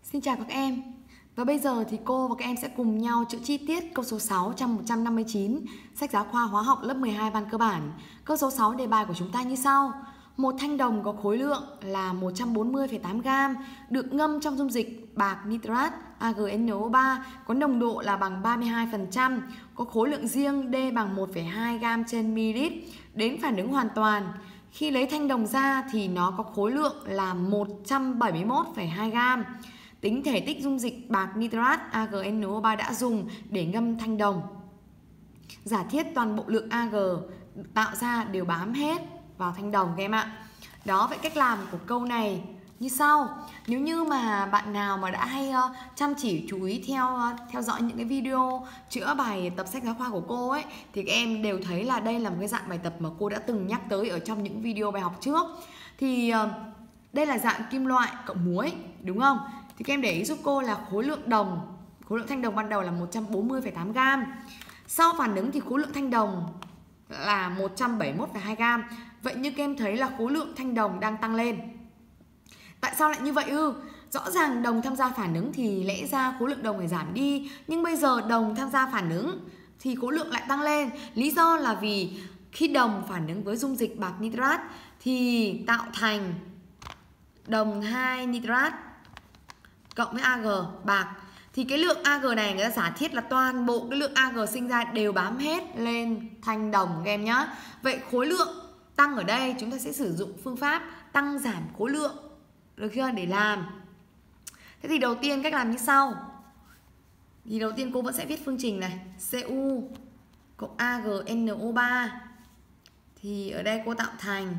Xin chào các em. Và bây giờ thì cô và các em sẽ cùng nhau chữa chi tiết câu số 6 trong 159 sách giáo khoa hóa học lớp 12 văn cơ bản. Câu số 6 đề bài của chúng ta như sau. Một thanh đồng có khối lượng là 140,8 g được ngâm trong dung dịch bạc nitrat AgNO3 có nồng độ là bằng 32%, có khối lượng riêng D bằng 1,2 g/ml đến phản ứng hoàn toàn. Khi lấy thanh đồng ra thì nó có khối lượng là 171,2 g. Tính thể tích dung dịch bạc nitrat AgNO3 đã dùng để ngâm thanh đồng. Giả thiết toàn bộ lượng Ag tạo ra đều bám hết vào thanh đồng các em ạ. Đó, vậy cách làm của câu này như sau. Nếu như mà bạn nào mà đã hay chăm chỉ chú ý theo dõi những cái video chữa bài tập sách giáo khoa của cô ấy, thì các em đều thấy là đây là một cái dạng bài tập mà cô đã từng nhắc tới ở trong những video bài học trước. Thì đây là dạng kim loại cộng muối, đúng không? Thì các em để ý giúp cô là khối lượng thanh đồng ban đầu là 140,8 g. Sau phản ứng thì khối lượng thanh đồng là 171,2 g. Vậy như các em thấy là khối lượng thanh đồng đang tăng lên. Tại sao lại như vậy ư? Rõ ràng đồng tham gia phản ứng thì lẽ ra khối lượng đồng phải giảm đi, nhưng bây giờ đồng tham gia phản ứng thì khối lượng lại tăng lên. Lý do là vì khi đồng phản ứng với dung dịch bạc nitrat thì tạo thành đồng 2 nitrat cộng với Ag bạc. Thì cái lượng Ag này người ta giả thiết là toàn bộ cái lượng Ag sinh ra đều bám hết lên thanh đồng các em nhé. Vậy khối lượng tăng ở đây chúng ta sẽ sử dụng phương pháp tăng giảm khối lượng, được chưa, để làm. Thế thì đầu tiên cách làm như sau. Thì đầu tiên cô vẫn sẽ viết phương trình này, Cu cộng AgNO3. Thì ở đây cô tạo thành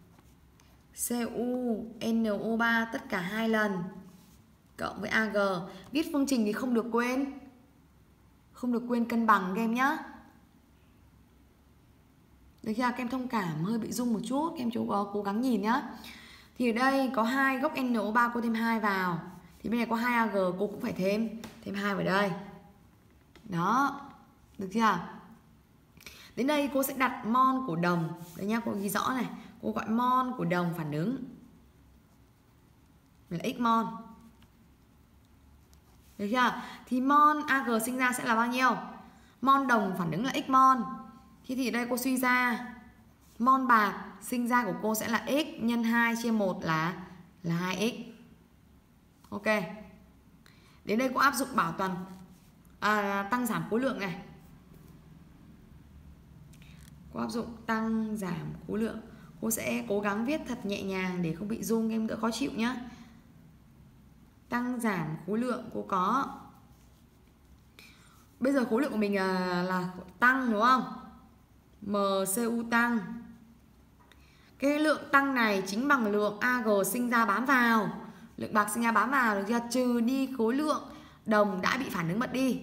CuNO3 tất cả 2 lần cộng với Ag. Viết phương trình thì không được quên cân bằng các em nhé. Được chưa? Các em thông cảm hơi bị rung một chút, các em cố gắng nhìn nhá. Thì ở đây có 2 gốc NO3, cô thêm 2 vào. Thì bên này có 2 Ag, cô cũng phải thêm 2 vào đây. Đó, được chưa? Đến đây cô sẽ đặt mol của đồng. Đấy nhá, cô ghi rõ này. Cô gọi mol của đồng phản ứng là x mol. Được chưa? Thì mol Ag sinh ra sẽ là bao nhiêu? Mol đồng phản ứng là x mol. Thì ở đây cô suy ra mol bạc sinh ra của cô sẽ là x nhân 2 chia 1 là 2x. Ok. Đến đây cô áp dụng bảo toàn tăng giảm khối lượng này. Cô áp dụng tăng giảm khối lượng. Cô sẽ cố gắng viết thật nhẹ nhàng để không bị rung, em đỡ khó chịu nhá. Tăng giảm khối lượng cô có. Bây giờ khối lượng của mình là tăng, đúng không? MCU tăng. Cái lượng tăng này chính bằng lượng Ag sinh ra bám vào, lượng bạc sinh ra bám vào, được chưa? Trừ đi khối lượng đồng đã bị phản ứng mất đi.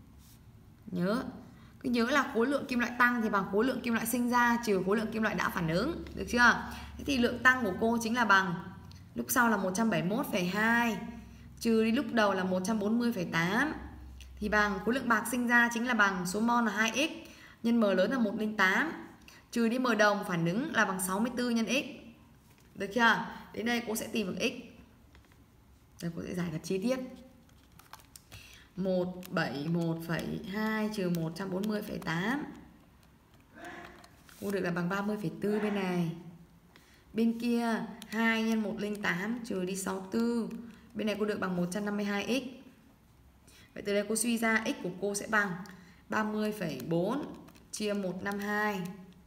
Cứ nhớ là khối lượng kim loại tăng thì bằng khối lượng kim loại sinh ra trừ khối lượng kim loại đã phản ứng, được chưa? Thế thì lượng tăng của cô chính là bằng lúc sau là 171,2 trừ đi lúc đầu là 140,8 thì bằng khối lượng bạc sinh ra chính là bằng số mol là 2x nhân m lớn là 108 trừ đi m đồng phản ứng là bằng 64 nhân x. Được chưa? Đến đây cô sẽ tìm được x. Rồi cô sẽ giải thật chi tiết. 171,2 trừ 140,8. Cô được là bằng 30,4 bên này. Bên kia 2 nhân 108 trừ đi 64. Bên này cô được bằng 152x. Vậy từ đây cô suy ra x của cô sẽ bằng 30,4 chia 152.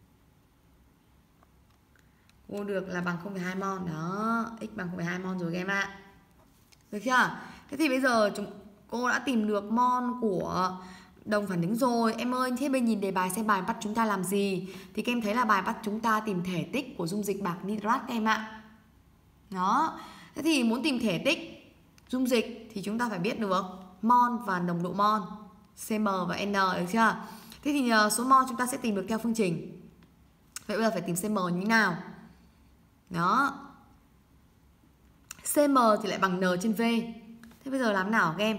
Cô được là bằng 0,2 mol. Đó, x bằng 0,2 mol rồi các em ạ. Được chưa? Thế thì bây giờ cô đã tìm được mol của đồng phản ứng rồi. Em ơi, thế bên nhìn đề bài xem bài bắt chúng ta làm gì? Thì các em thấy là bài bắt chúng ta tìm thể tích của dung dịch bạc nitrat các em ạ. Đó. Thế thì muốn tìm thể tích dung dịch thì chúng ta phải biết được mol và nồng độ mol, Cm và N, được chưa? Thế thì số mol chúng ta sẽ tìm được theo phương trình. Vậy bây giờ phải tìm Cm như thế nào? Đó. Cm thì lại bằng N trên V. Thế bây giờ làm nào các em?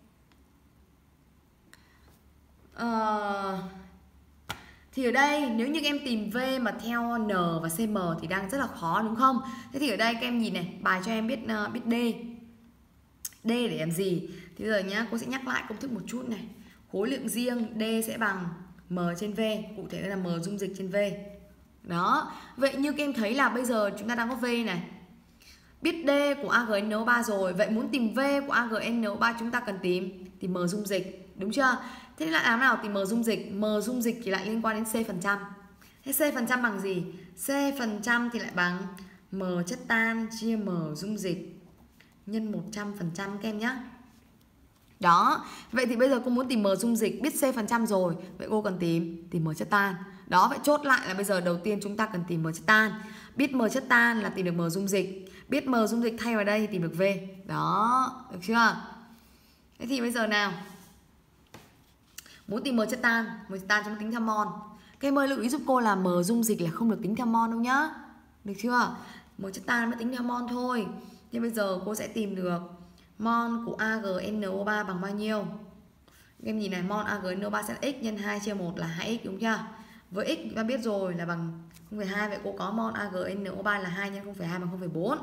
Thì ở đây nếu như em tìm V mà theo N và Cm thì đang rất là khó, đúng không? Thế thì ở đây các em nhìn này, bài cho em biết D. D để làm gì? Thì bây giờ nhá, cô sẽ nhắc lại công thức một chút này. Khối lượng riêng D sẽ bằng M trên V, cụ thể là M dung dịch trên V. Đó, vậy như các em thấy là bây giờ chúng ta đang có V này. Biết D của AgNO3 rồi, vậy muốn tìm V của AgNO3 chúng ta cần tìm M dung dịch, đúng chưa? Thế lại làm nào tìm M dung dịch? M dung dịch thì lại liên quan đến C%. Thế C% bằng gì? C% thì lại bằng M chất tan chia M dung dịch nhân 100% các em nhé. Đó, vậy thì bây giờ cô muốn tìm M dung dịch, biết C% rồi, vậy cô cần tìm M chất tan. Đó, vậy chốt lại là bây giờ đầu tiên chúng ta cần tìm M chất tan. Biết M chất tan là tìm được M dung dịch, biết M dung dịch thay vào đây thì tìm được V. Đó, được chưa? Thế thì bây giờ nào, muốn tìm M chất tan chúng ta tính theo mol. Các em ơi, lưu ý giúp cô là M dung dịch là không được tính theo mol đâu nhá. Được chưa? M chất tan mới tính theo mol thôi. Thế bây giờ cô sẽ tìm được mol của AgNO3 bằng bao nhiêu? Các em nhìn này, mol AgNO3 sẽ là x nhân 2 chia 1 là 2x, đúng chưa? Với x chúng ta biết rồi là bằng 0,2, vậy cô có mol AgNO3 là 2 nhân 0,2 bằng 0,4.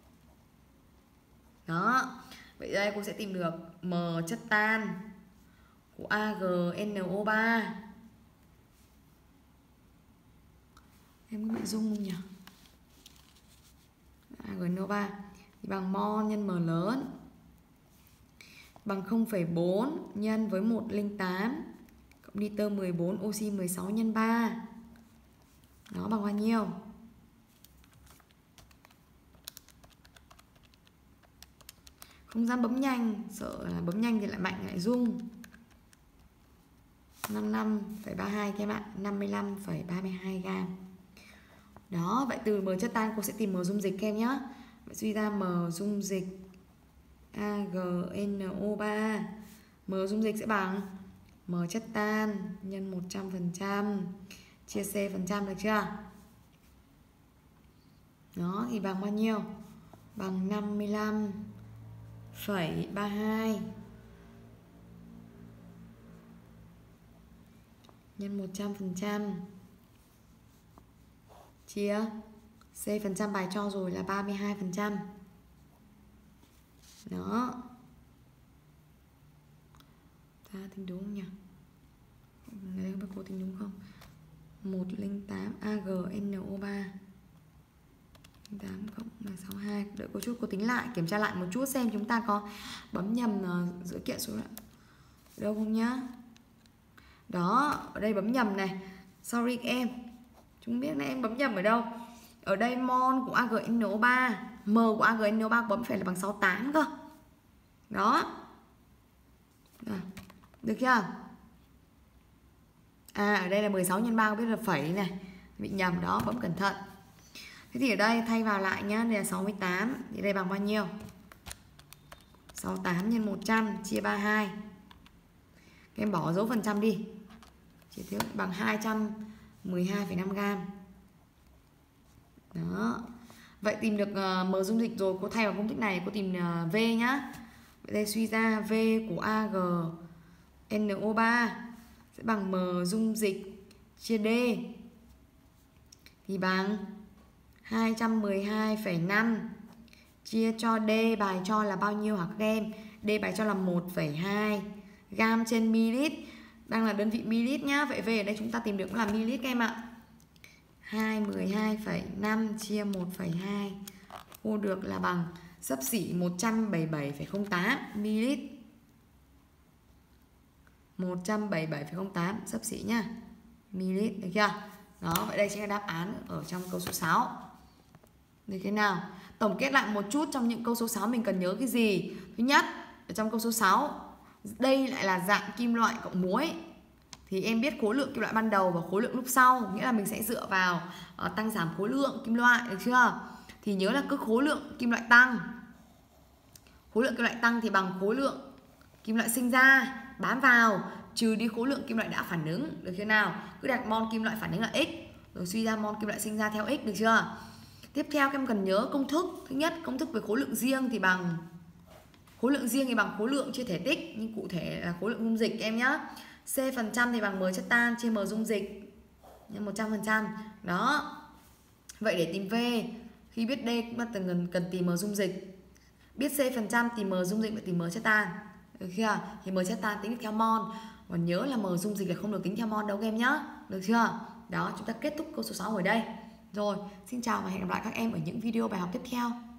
Đó, vậy đây cô sẽ tìm được M chất tan của AgNO3. Em có bị rung không nhỉ? AgNO3 thì bằng mol nhân M lớn bằng 0,4 nhân với 108 cộng nitơ 14 oxy 16 nhân 3. Đó bằng bao nhiêu? Không dám bấm nhanh, sợ là bấm nhanh thì lại mạnh lại rung. 55,32 các em ạ, 55,32 gam. Đó, vậy từ M chất tan cô sẽ tìm M dung dịch các em nhé. Vậy suy ra M dung dịch AgNO3, M dung dịch sẽ bằng M chất tan nhân 100% chia C%, được chưa? Đó, thì bằng bao nhiêu? Bằng 55,32 nhân 100% chia C% bài cho rồi là 32%. Đó. Ta tính đúng không nhỉ? Đây không biết cô tính đúng không? 108 AgNO3 8 cộng là 62. Đợi cô chút cô tính lại, kiểm tra lại một chút xem chúng ta có bấm nhầm giữa kiện số lại đâu không nhá. Đó, ở đây bấm nhầm này. Sorry các em, chúng biết là em bấm nhầm ở đâu. Ở đây mol của AgNO3, M của AgNO3 bấm phải là bằng 68 cơ. Đó. Rồi, được chưa? À, ở đây là 16 nhân 3, không biết là phẩy này, bị nhầm đó, bấm cẩn thận. Thế thì ở đây thay vào lại nhá, đây là 68, thì đây bằng bao nhiêu? 68 nhân 100 chia 32. Các em bỏ dấu phần trăm đi. Chỉ thiếu bằng 212,5 gam. Đó. Vậy tìm được M dung dịch rồi, cô thay vào công thức này, cô tìm V nhá. Vậy đây suy ra V của AgNO3 sẽ bằng M dung dịch chia D thì bằng 212,5 chia cho D bài cho là bao nhiêu hả các em? D bài cho là 1,2 gam trên ml, đang là đơn vị ml nhá. Vậy V ở đây chúng ta tìm được cũng là ml các em ạ. 212,5 chia 1,2 cô được là bằng xấp xỉ 177,08 ml. 177,08 xấp xỉ nhá. Ml, được chưa? Đó, vậy đây chính là đáp án ở trong câu số 6. Được thế nào? Tổng kết lại một chút trong những câu số 6 mình cần nhớ cái gì? Thứ nhất, ở trong câu số 6, đây lại là dạng kim loại cộng muối. Thì em biết khối lượng kim loại ban đầu và khối lượng lúc sau, nghĩa là mình sẽ dựa vào tăng giảm khối lượng kim loại, được chưa? Thì nhớ là cứ khối lượng kim loại tăng. Khối lượng kim loại tăng thì bằng khối lượng kim loại sinh ra bám vào trừ đi khối lượng kim loại đã phản ứng, được chưa nào? Cứ đặt mol kim loại phản ứng là x, rồi suy ra mol kim loại sinh ra theo x, được chưa? Tiếp theo các em cần nhớ công thức. Thứ nhất, công thức về khối lượng riêng thì bằng khối lượng chia thể tích, nhưng cụ thể là khối lượng dung dịch em nhé. C% thì bằng M chất tan chia M dung dịch nhân 100%. Đó. Vậy để tìm V, khi biết D chúng ta cần tìm M dung dịch. Biết C phần trăm thì M dung dịch và tìm M chất tan. Được chưa? Thì M chất tan tính theo mol. Còn nhớ là M dung dịch là không được tính theo mol đâu các em nhá. Được chưa? Đó, chúng ta kết thúc câu số 6 ở đây. Rồi, xin chào và hẹn gặp lại các em ở những video bài học tiếp theo.